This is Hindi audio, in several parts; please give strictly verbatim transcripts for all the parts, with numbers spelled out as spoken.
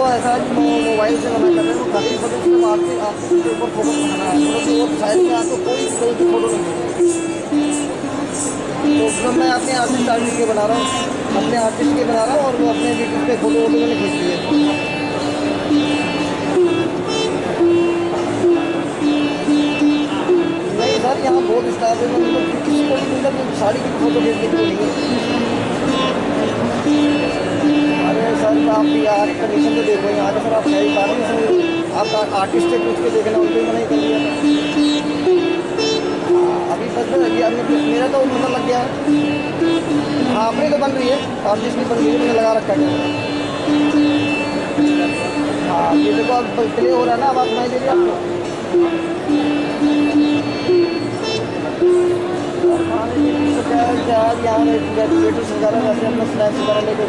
वो ऐसा है कि वो मोबाइल से मना कर रहे हैं, वो खाली फोटो सिर्फ आपके आपके ऊपर फोटो बनाना है, मतलब वो साइड में आपको कोई भी तरह की फोटो नहीं मिलेगी। तो उसमें मैं अपने आर्टिस्ट आर्टिस्ट के बना रहा हूँ, अपने आर्टिस्ट के बना रहा हूँ, और वो अपने यूट्यूब पे फोटो वोटो मैंने खींच ली है। नहीं सर, यहाँ बहुत स्टाफ है, मतलब किसी को भी मतलब साड़ी की फोटो खींचने की बोलेंगे। अरे सर आप भी यार कंडीशन तो देखो यहाँ का सर, आप सही बात नहीं समझ रहे। आप आर्टिस्ट से पूछ के देखना, उनको भी मना ही कर दिया था। हाँ, अभी बस बस ये अब मेरा तो मतलब लग गया है। हाँ अपनी तो बन रही है, आर्टिस्ट की बन रही है, मैंने लगा रखा है। हाँ ये देखो अब प्ले हो रहा है ना, अब आप सुनाई दे रही है आपको। और खाने पीने को क्या है, क्या है यहाँ वेटर्स वगैरह वैसे अपना स्नैक्स वगैरह लेके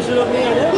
दूसरे लोग नहीं आ रहे।